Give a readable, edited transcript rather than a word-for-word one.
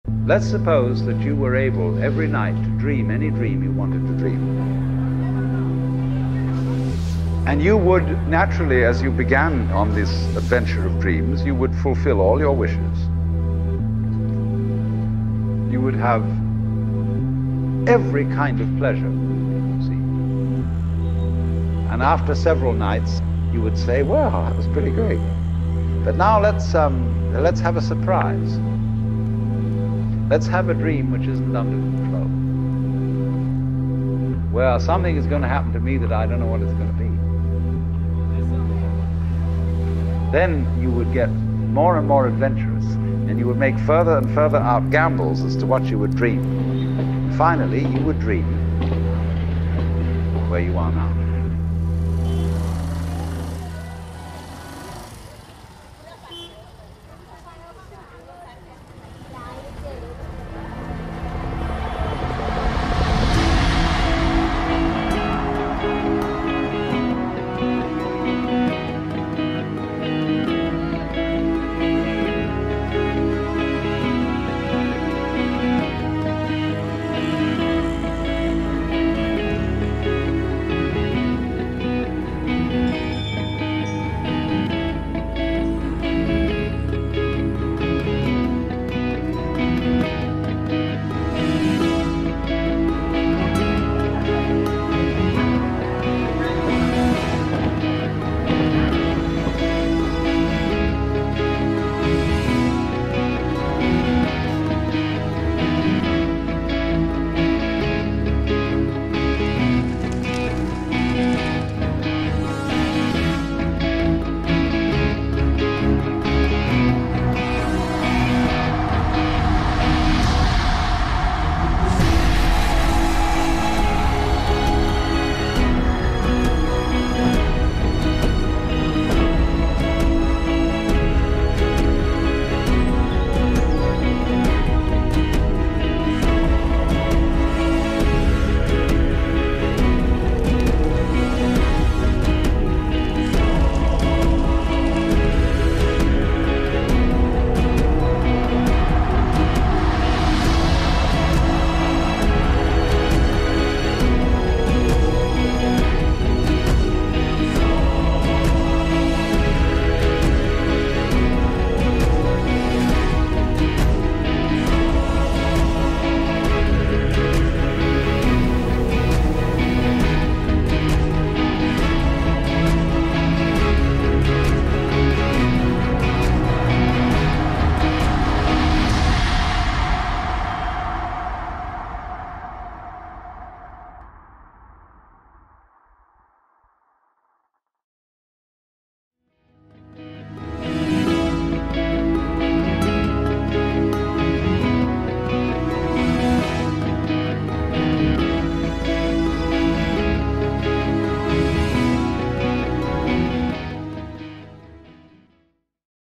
Let's suppose that you were able every night to dream any dream you wanted to dream. And you would naturally, as you began on this adventure of dreams, you would fulfill all your wishes. You would have every kind of pleasure, see. And after several nights, you would say, well, that was pretty great. But now let's have a surprise. Let's have a dream which isn't under control. Well, something is going to happen to me that I don't know what it's going to be. Then you would get more and more adventurous, and you would make further and further out gambles as to what you would dream. And finally, you would dream where you are now.